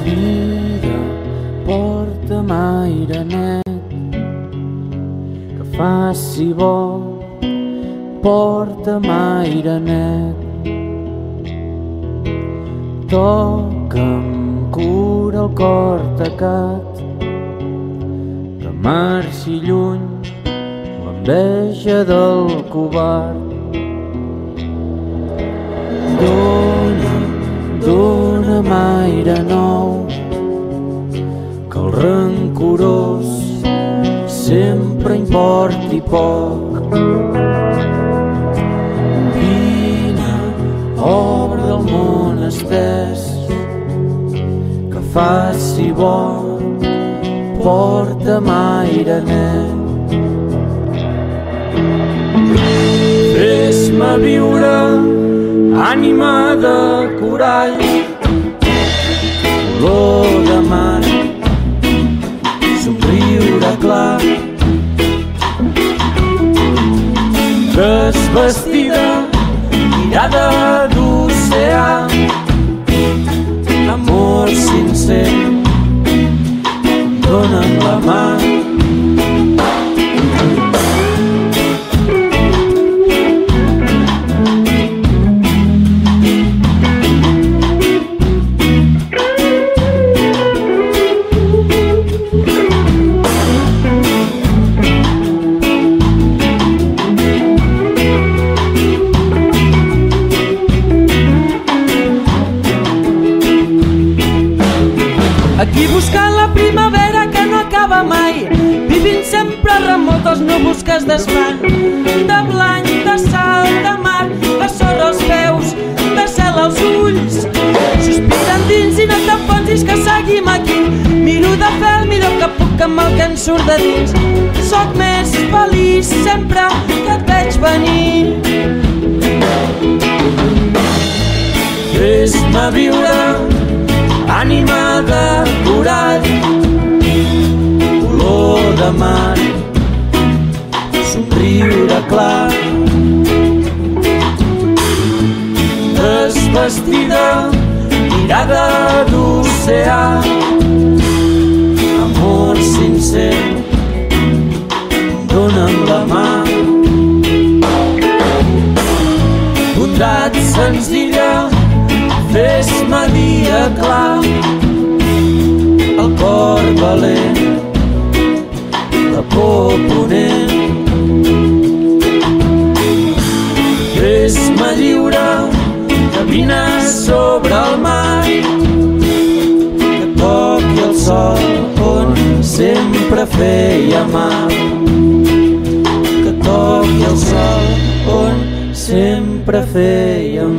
Vida, porta'm aire net, que faci bo, porta'm aire net. Toca'm, cura el cor tacat, que marxi lluny l'enveja del covard. Dóna'm aire nou, que el rancorós sempre importi poc. Vine, obre el món estès, que faci bo, porta'm aire net. Fes-me viure, ànima de corall, olor de mar, somriure clar. Desvestida, mirada d'oceà, amor sincer, dona'm la mà. Aquí buscant la primavera que no acaba mai, vivint sempre remot els núvols que es desfan, de blanc, de sal, de mar, de sorra als peus, de cel als ulls. Sospiren dins i no t'enfonsis que seguim aquí, miro de fer el millor que puc amb el que en surt de dins. Soc més feliç sempre que et veig venir. Fes-me viure, ànima de corall, olor de mar, somriure clar. Desvestida, mirada d'oceà, amor sincer, dona'm la mà. Bondat senzilla, fes-me dia clar, el cor valent, la por ponent. Fes-me lliure, camina sobre el mar, que toqui el sol on sempre feia mal, que toqui el sol on sempre feia mal.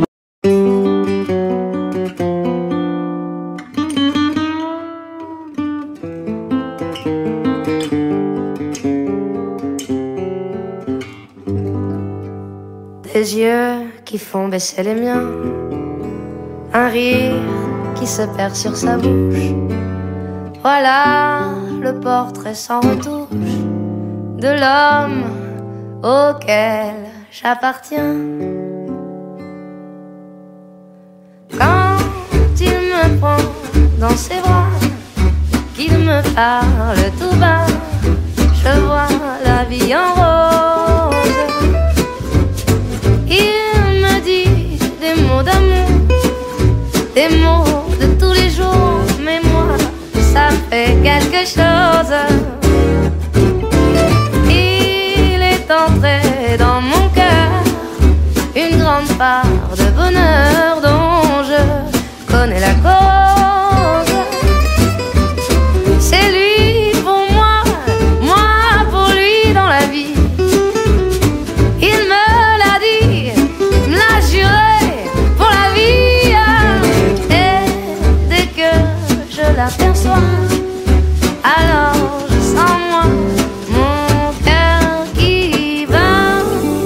Des yeux qui font baisser les miens, un rire qui se perd sur sa bouche. Voilà le portrait sans retouche de l'homme auquel j'appartiens. Quand il me prend dans ses bras, qu'il me parle tout bas, je vois la vie en rose. Il me dit des mots d'amour, des mots de tous les jours, mais moi, ça fait quelque chose. Il est entré dans mon cœur une grande part de bonheur dont je connais la cause. C'est lui pour moi, moi pour lui dans la vie. Il me l'a dit, me l'a juré pour la vie. Et dès que je l'aperçois, alors je sens moi mon cœur qui bat.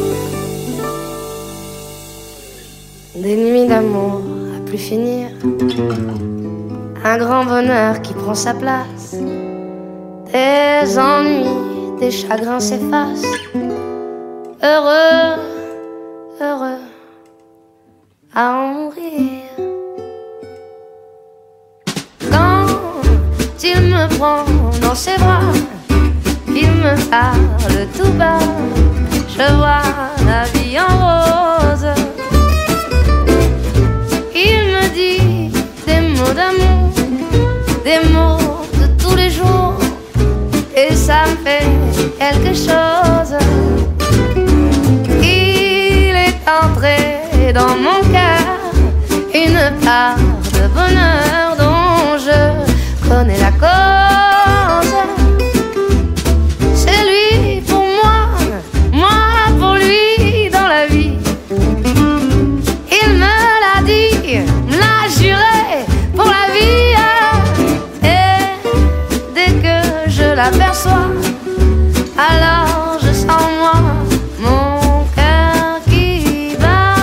Des nuits d'amour à plus finir, un grand bonheur qui prend sa place. Des ennuis, des chagrins s'effacent. Heureux, heureux à en mourir. Quand me prend dans ses bras, il me parle tout bas, je vois la vie en rose. Il me dit des mots d'amour, des mots de tous les jours, et ça me fait quelque chose. Il est entré dans mon cœur une part de bonheur dont je connais la cause. C'est lui pour moi, moi pour lui dans la vie. Il me l'a dit, me l'a juré pour la vie. Et dès que je l'aperçois, alors je sens moi mon cœur qui bat.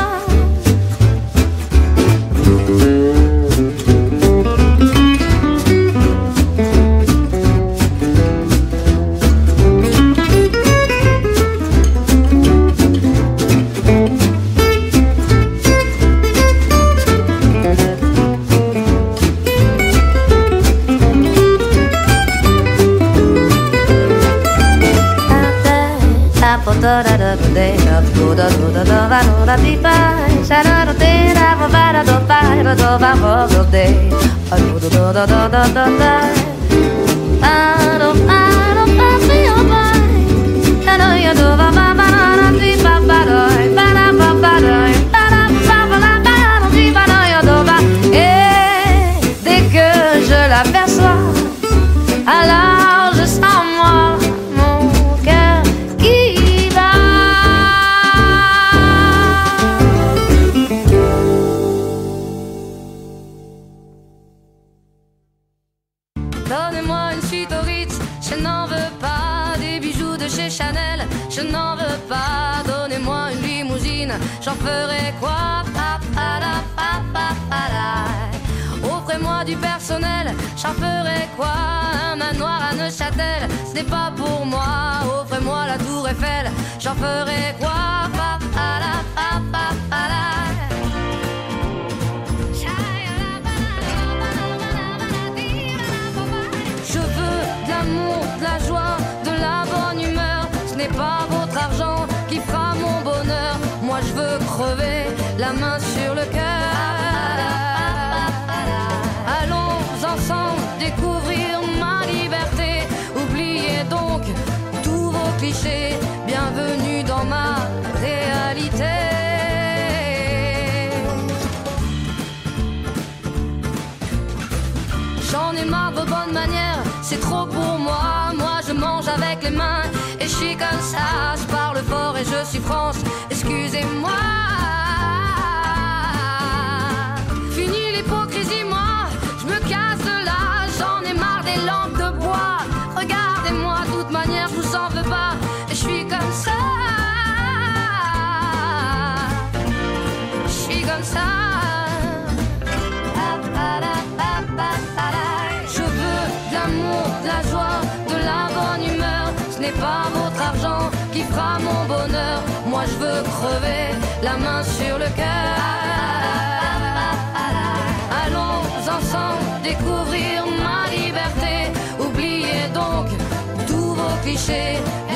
Et dès que je l'aperçois, alors je sens moi mon cœur qui bat. Donnez-moi une suite au Ritz, je n'en veux pas. Des bijoux de chez Chanel, je n'en veux pas. Donnez-moi une limousine, j'en ferai quoi? Offrez-moi du personnel, j'en ferai quoi? Un manoir à Neuchâtel, ce n'est pas pour moi. Offrez-moi la tour Eiffel, j'en ferai quoi? Je veux de l'amour, de la joie, de la bonne humeur. Ce n'est pas votre argent qui fera mon bonheur. Moi je veux crever la main sur le cœur. Allons ensemble découvrir ma liberté. Oubliez donc tous vos clichés. Bienvenue dans ma réalité. J'en ai marre de vos bonnes manières, c'est trop pour moi. Moi je mange avec les mains et je suis comme ça. Je parle fort et je suis France, excusez-moi. Fini l'hypocrisie, moi je me casse de là. J'en ai marre des lampes de bois. Regardez-moi, de toute manière je vous en veux pas. Et je suis comme ça. Je suis comme ça. Je veux de l'amour, de la joie, de la bonne humeur. Ce n'est pas votre argent qui fera mon bonheur. Moi je veux crever la main sur le cœur. Allons ensemble découvrir ma liberté. Oubliez donc tous vos clichés.